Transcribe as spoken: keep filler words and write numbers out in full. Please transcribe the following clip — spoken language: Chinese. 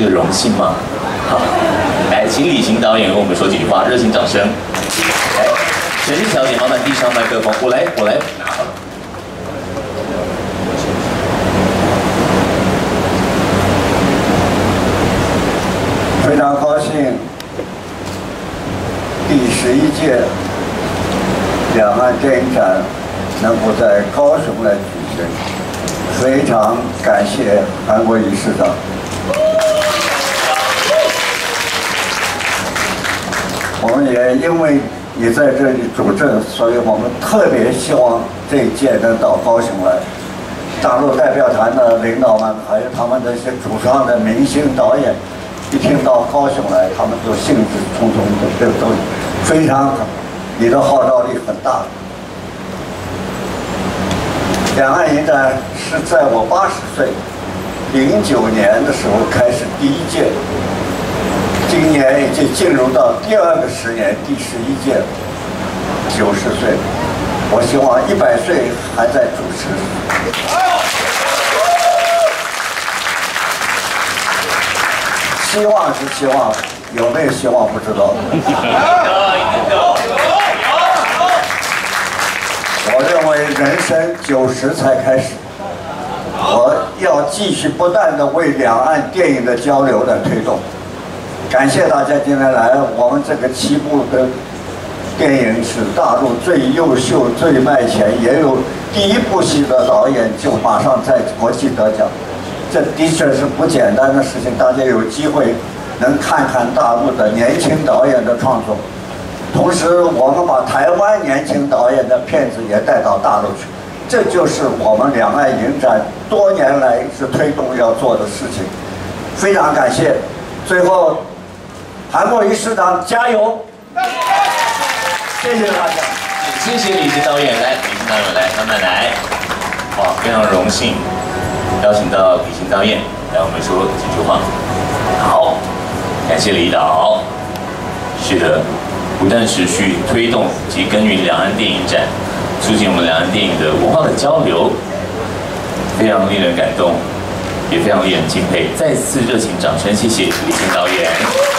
这个荣幸吗？好，来，请李行导演跟我们说几句话，热情掌声。来，陈丽小姐，麻烦递上麦克风，我来，我来拿好了。 非常高兴，第十一届两岸电影展能够在高雄来举行，非常感谢韩国瑜市长。我们也因为你在这里主政，所以我们特别希望这一届能到高雄来。大陆代表团的领导们，还有他们这些主创的明星导演。 一听到高雄来，他们都兴致冲冲的，都都非常，你的号召力很大。两岸影展是在我八十岁，零九年的时候开始第一届，今年已经进入到第二个十年，第十一届，九十岁，我希望一百岁还在主持。 希望是希望，有没有希望不知道。我认为人生九十才开始，我要继续不断的为两岸电影的交流来推动。感谢大家今天来，我们这个七部的电影是大陆最优秀、最卖钱，也有第一部戏的导演就马上在国际得奖。 这的确是不简单的事情，大家有机会能看看大陆的年轻导演的创作，同时我们把台湾年轻导演的片子也带到大陆去，这就是我们两岸影展多年来是推动要做的事情。非常感谢，最后韩国瑜市长加油！谢谢大家， 谢谢李行导演，来，李行导演来，慢慢来，哇，非常荣幸。 邀请到李行导演来我们说几句话。好，感谢李导。是的，不断持续推动及耕耘两岸电影展，促进我们两岸电影的文化的交流，非常令人感动，也非常令人敬佩。再次热情掌声，谢谢李行导演。